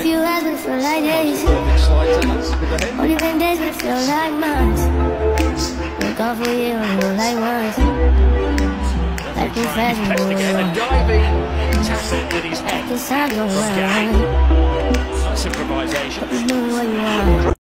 few hours, but it feel like days. Only been days, but it feel like months. Been gone for a year, only know like once. Like too fast, we go Again, a diving tackle with his head. this time, don't run. That's improvisation. You know what you want.